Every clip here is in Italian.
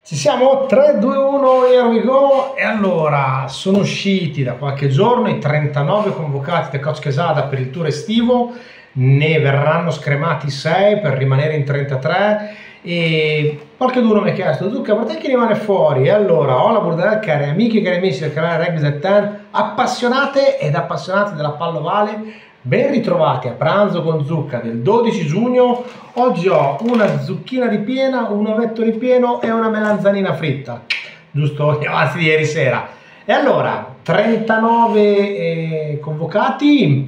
Ci siamo? 3, 2, 1, here we go. E allora, sono usciti da qualche giorno i 39 convocati da Coach Quesada per il tour estivo, ne verranno scremati 6 per rimanere in 33 e qualcuno mi ha chiesto: Zucca, ma te chi rimane fuori? E allora, ho la Bordello, cari amiche e cari amici del canale Rugby Z 10, appassionate ed appassionati della pallovale, ben ritrovati a pranzo con Zucca del 12 giugno. Oggi ho una zucchina ripiena, un ovetto ripieno e una melanzanina fritta, giusto gli avanzi di ieri sera. E allora, 39 convocati in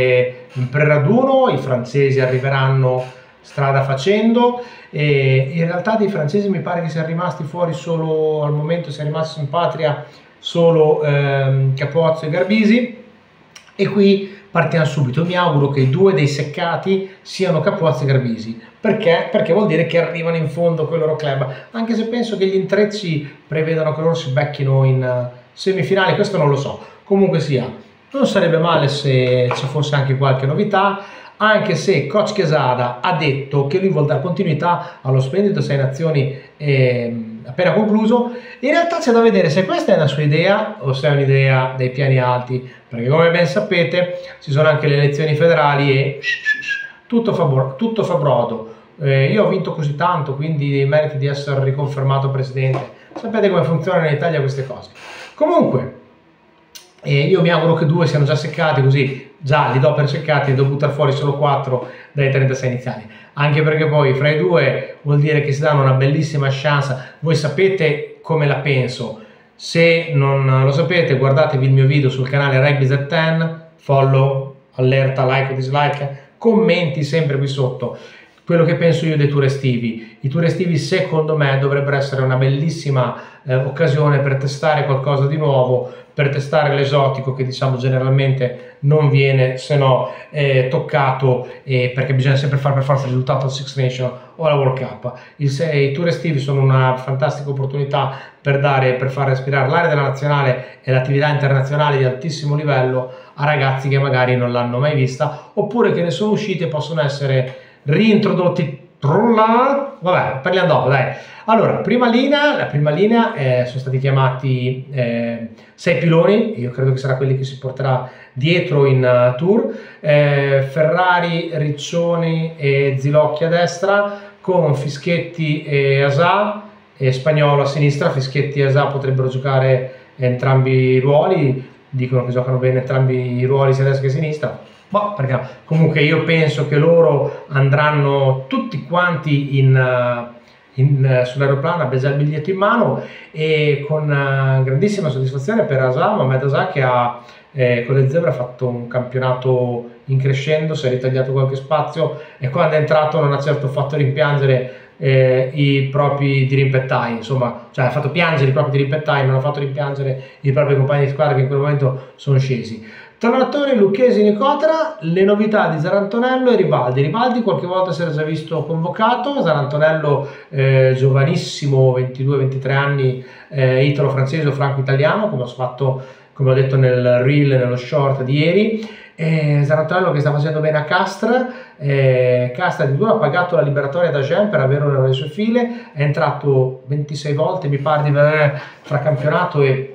pre-raduno, i francesi arriveranno strada facendo, e in realtà dei francesi mi pare che siano rimasti fuori solo, al momento sia rimasto in patria solo Capozzo e Garbisi, e qui partiamo subito. Mi auguro che i due dei seccati siano Capozzo e Garbisi. Perché? Perché vuol dire che arrivano in fondo con il loro club, anche se penso che gli intrecci prevedano che loro si becchino in semifinali, questo non lo so. Comunque sia, non sarebbe male se ci fosse anche qualche novità, anche se Coach Quesada ha detto che lui vuole dare continuità allo splendido Sei Nazioni appena concluso. In realtà c'è da vedere se questa è una sua idea o se è un'idea dei piani alti, perché come ben sapete ci sono anche le elezioni federali e tutto fa brodo. Io ho vinto così tanto, quindi meriti di essere riconfermato presidente. Sapete come funzionano in Italia queste cose. Comunque, io mi auguro che due siano già seccati, così già li do per seccati e devo buttare fuori solo 4 dai 36 iniziali. Anche perché poi fra i due vuol dire che si danno una bellissima chance. Voi sapete come la penso. Se non lo sapete, guardatevi il mio video sul canale Rugby Z 10, follow, allerta, like o dislike, commenti sempre qui sotto quello che penso io dei tour estivi. I tour estivi secondo me dovrebbero essere una bellissima occasione per testare qualcosa di nuovo, per testare l'esotico che diciamo generalmente non viene se no toccato, perché bisogna sempre fare per forza il risultato al Six Nations o alla World Cup. I tour estivi sono una fantastica opportunità per far respirare l'aria della nazionale e l'attività internazionale di altissimo livello a ragazzi che magari non l'hanno mai vista, oppure che ne sono usciti e possono essere reintrodotti. Vabbè, parliamo dopo, dai. Allora, la prima linea sono stati chiamati 6 piloni. Io credo che sarà quelli che si porterà dietro in tour. Ferrari, Riccioni e Zilocchi a destra, con Fischetti e Asà, e Spagnolo a sinistra. Fischetti e Asà potrebbero giocare entrambi i ruoli, dicono che giocano bene entrambi i ruoli sia a destra che a sinistra. Boh, perché no? Comunque io penso che loro andranno tutti quanti sull'aeroplano a pesare il biglietto in mano, e con grandissima soddisfazione per Mohamed Asà, che con le Zebre ha fatto un campionato in crescendo, si è ritagliato qualche spazio e quando è entrato non ha certo fatto rimpiangere i propri dirimpettai, insomma, cioè ha fatto piangere i propri dirimpettai, non ha fatto rimpiangere i propri compagni di squadra che in quel momento sono scesi. Tornatori, Lucchesi, Nicotera, le novità di Zarantonello e Ribaldi. Ribaldi qualche volta si era già visto convocato, Zarantonello giovanissimo, 22-23 anni, italo-francese o franco-italiano, come ho detto nel reel, nello short di ieri. Zarantonello che sta facendo bene a Castres, Castres addirittura ha pagato la liberatoria da Jean per averlo nelle sue file, è entrato 26 volte mi pare di vedere fra campionato e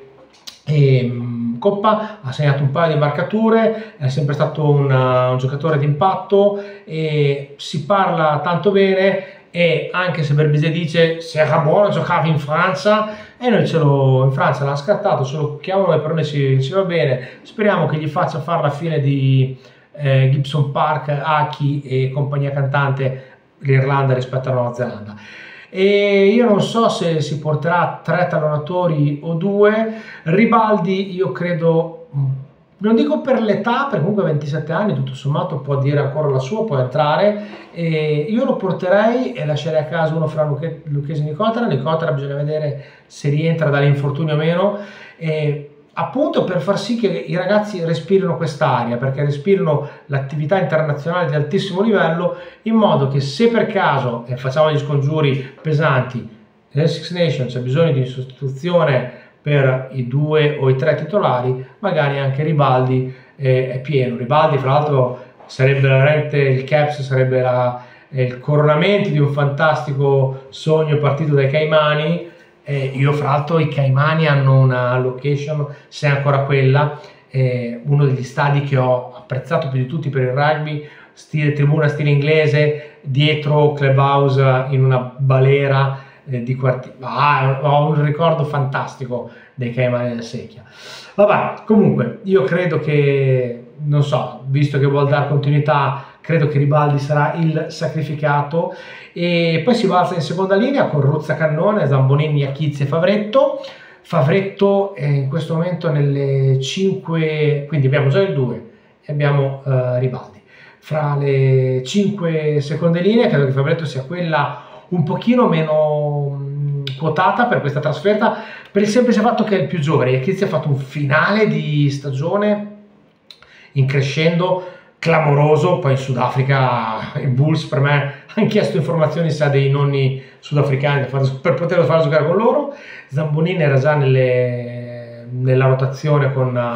Coppa, ha segnato un paio di marcature, è sempre stato un giocatore d'impatto e si parla tanto bene. E anche se Berbizier dice se era buono giocava in Francia, e noi in Francia l'hanno scattato, solo chiamano e per noi ci va bene. Speriamo che gli faccia fare la fine di Gibson Park, Aki e compagnia cantante l'Irlanda rispetto alla Nuova Zelanda. E io non so se si porterà 3 tallonatori o 2. Ribaldi io credo, non dico per l'età, perché comunque a 27 anni tutto sommato può dire ancora la sua, può entrare, e io lo porterei e lascerei a casa uno fra Lucchesi e Nicotera bisogna vedere se rientra dall'infortunio o meno, appunto per far sì che i ragazzi respirino quest'aria, perché respirino l'attività internazionale di altissimo livello, in modo che se per caso, e facciamo gli scongiuri pesanti, nel Six Nations c'è bisogno di sostituzione per i 2 o i 3 titolari, magari anche Ribaldi è pieno. Ribaldi fra l'altro sarebbe veramente il caps, sarebbe il coronamento di un fantastico sogno partito dai Caimani, Io fra l'altro i Caimani hanno una location, se è ancora quella, uno degli stadi che ho apprezzato più di tutti per il rugby, tribuna stile inglese, dietro clubhouse in una balera di quartiere. Ho un ricordo fantastico dei Caimani del Secchia. Vabbè, comunque io credo che, non so, visto che vuol dare continuità, credo che Ribaldi sarà il sacrificato, e poi si balza in seconda linea con Ruzza Cannone, Zambonin, Iachizzi e Favretto. Favretto è in questo momento nelle 5, quindi abbiamo già il 2 e abbiamo Ribaldi. Fra le 5 seconde linee credo che Favretto sia quella un pochino meno quotata per questa trasferta, per il semplice fatto che è il più giovane. Iachizzi ha fatto un finale di stagione in crescendo clamoroso, poi in Sudafrica i Bulls per me hanno chiesto informazioni se ha dei nonni sudafricani per poterlo fare giocare con loro. Zambonin era già nella rotazione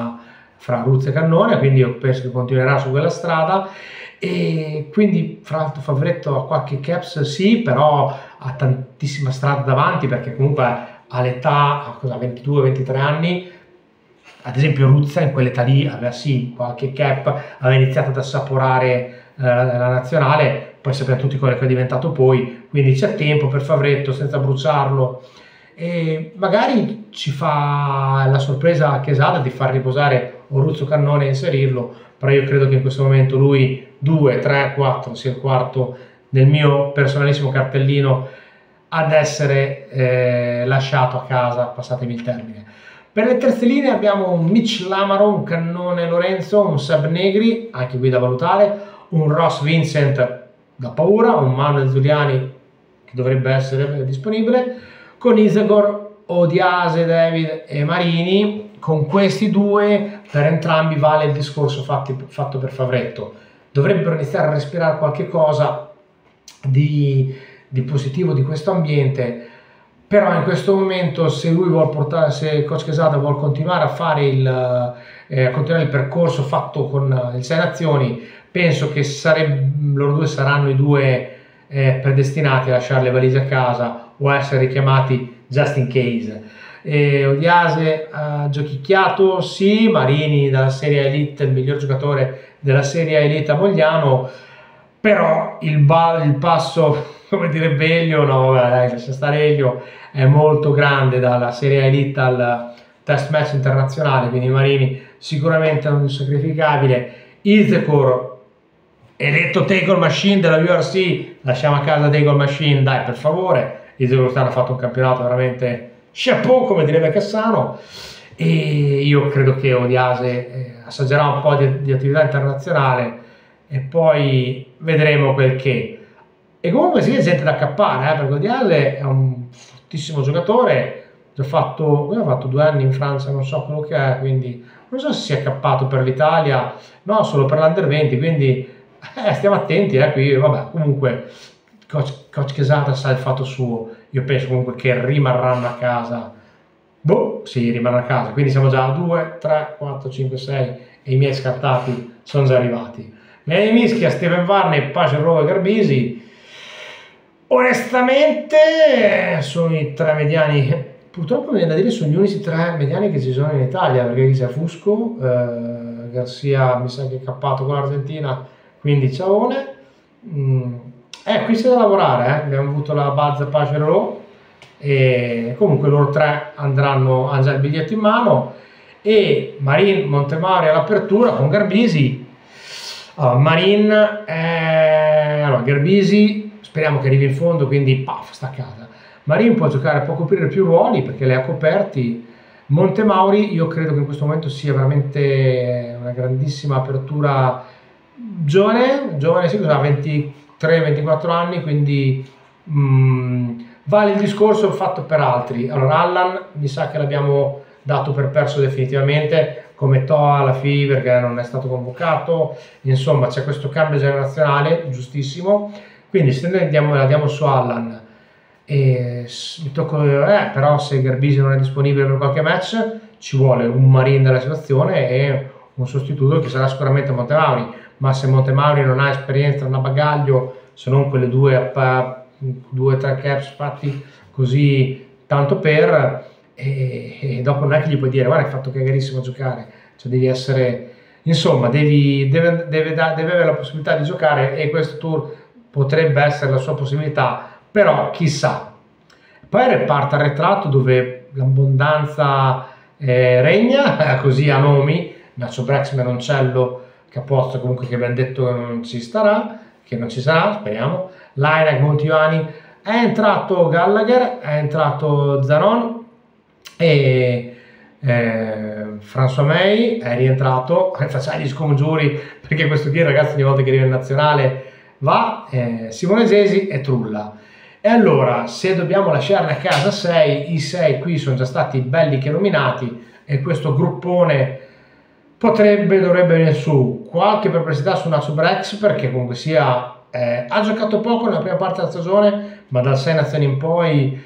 fra Ruzza e Cannone, quindi io penso che continuerà su quella strada, e quindi fra l'altro Favretto ha qualche caps sì, però ha tantissima strada davanti, perché comunque all'età, a 22-23 anni, ad esempio Ruzza in quell'età lì aveva sì qualche cap, aveva iniziato ad assaporare la nazionale, poi sappiamo tutti quello che è diventato poi, quindi c'è tempo per Favretto senza bruciarlo, e magari ci fa la sorpresa a Quesada di far riposare Oruzzo Cannone e inserirlo, però io credo che in questo momento lui 2, 3, 4 sia il quarto nel mio personalissimo cartellino ad essere lasciato a casa, passatemi il termine. Per le terze linee abbiamo un Mitch Lamaro, un Cannone Lorenzo, un Seb Negri, anche qui da valutare, un Ross Vincent da paura, un Manuel Giuliani che dovrebbe essere disponibile, con Isegor, Odiase, David e Marini. Con questi due, per entrambi vale il discorso fatto per Favretto. Dovrebbero iniziare a respirare qualche cosa di positivo di questo ambiente, però in questo momento se Coach Quesada vuole continuare a fare continuare il percorso fatto con il Sei Nazioni, penso che loro due saranno i due predestinati a lasciare le valigie a casa o a essere richiamati just in case. Odiase ha giochicchiato, sì, Marini dalla Serie Elite, il miglior giocatore della Serie Elite a Mogliano, però il passo, come direbbe Elio, no vabbè dai, lascia stare Elio, è molto grande dalla Serie Elite al test match internazionale, quindi Marini sicuramente non insacrificabile. Izekor, eletto Tackle Machine della URC, lasciamo a casa Tackle Machine, dai per favore. Izekor quest'anno ha fatto un campionato veramente chapeau, come direbbe Cassano, e io credo che Odiase assaggerà un po' di attività internazionale e poi vedremo quel che. E comunque sì, è gente da accappare, perché Odiase è un fortissimo giocatore, ha fatto 2 anni in Francia, non so quello che è, quindi non so se si è accappato per l'Italia, no, solo per l'Under 20, quindi stiamo attenti, qui, vabbè, comunque Coach Quesada sa il fatto suo, io penso comunque che rimarranno a casa, sì, rimarranno a casa, quindi siamo già a 2, 3, 4, 5, 6 e i miei scartati sono già arrivati. Miei mischia, Steven Varney, Pace Rova e Garbisi, onestamente sono i 3 mediani, purtroppo mi viene da dire sono gli unici 3 mediani che ci sono in Italia, perché chi c'è Fusco, Garcia mi sa che è cappato con l'Argentina, quindi ciaone. Qui c'è da lavorare, abbiamo avuto la Bazza Pace Rova e comunque loro 3 hanno già il biglietto in mano, e Marin Montemauri all'apertura con Garbisi. Garbisi speriamo che arrivi in fondo, quindi paf, sta a casa. Marin può giocare, può coprire più ruoli perché le ha coperti. Montemauri io credo che in questo momento sia veramente una grandissima apertura, giovane sì, ha 23-24 anni, quindi vale il discorso fatto per altri. Allora Allan mi sa che l'abbiamo dato per perso definitivamente, come Toa alla FI perché non è stato convocato, insomma c'è questo cambio generazionale giustissimo, quindi se noi la diamo su Allan però se Garbisi non è disponibile per qualche match ci vuole un Marin della situazione e un sostituto che sarà sicuramente Montemauri, ma se Montemauri non ha esperienza, non ha bagaglio, se non quelle 2 o 3 caps fatti così tanto per, e dopo non è che gli puoi dire guarda hai fatto cagarissimo a giocare, cioè devi essere, insomma deve avere la possibilità di giocare, e questo tour potrebbe essere la sua possibilità, però chissà. Poi il reparto arretrato dove l'abbondanza regna, così a nomi, Nacho Brex, Menoncello, Capozzo comunque che abbiamo detto che non ci starà, che non ci sarà, speriamo, Lainac, Montiani, è entrato Gallagher, è entrato Zanon e François May è rientrato, facciamo gli scongiuri perché questo qui ragazzi ogni volta che arriva in nazionale va, Simone Zesi e Trulla. E allora se dobbiamo lasciarne a casa 6, i 6 qui sono già stati belli che nominati, e questo gruppone dovrebbe venire su. Qualche perplessità su Nacho Brex perché comunque sia ha giocato poco nella prima parte della stagione, ma dal 6 nazioni in poi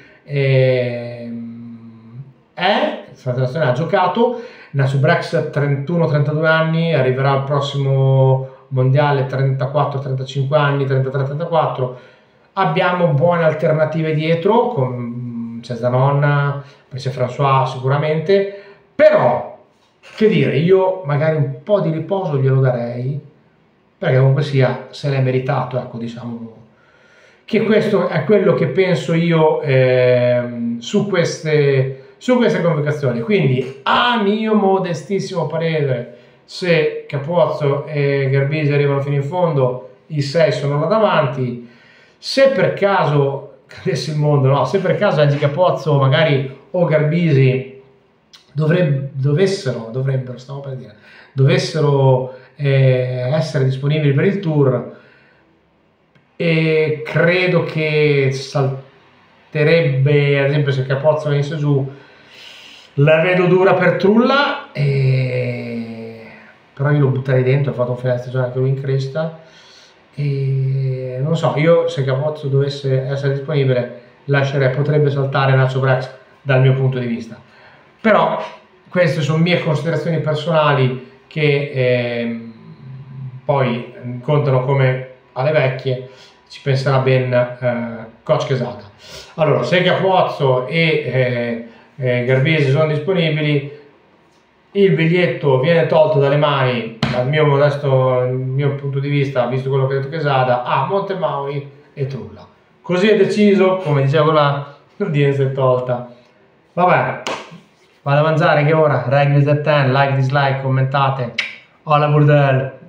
ha giocato. Nacho Brex 31-32 anni, arriverà al prossimo mondiale 34-35 anni, 33-34. Abbiamo buone alternative dietro, c'è Zanon, poi c'è François sicuramente, però che dire, io magari un po' di riposo glielo darei, perché comunque sia se l'è meritato, ecco, diciamo che questo è quello che penso io su queste convocazioni. Quindi a mio modestissimo parere, se Capozzo e Garbisi arrivano fino in fondo, i 6 sono là davanti. Se per caso cadesse il mondo, no, se per caso Angi Capozzo magari o Garbisi dovessero essere disponibili per il tour, e credo che salterebbe, ad esempio se Capozzo venisse giù, la vedo dura per Trulla, però io lo butterei dentro, ho fatto un finale stagione anche lui in cresta, e non so, io se Capozzo dovesse essere disponibile potrebbe saltare Nacho Brex dal mio punto di vista, però queste sono mie considerazioni personali che poi contano come alle vecchie, ci penserà ben coach Quesada. Allora, se Capozzo e Garbisi sono disponibili, il biglietto viene tolto dalle mani, dal mio punto di vista, visto quello che ha detto Quesada, a Montemauri e Trulla. Così è deciso, come dicevo là, l'udienza è tolta. Vabbè, vado a mangiare che ora, Reglis at 10, like, dislike, commentate. Hola burdel.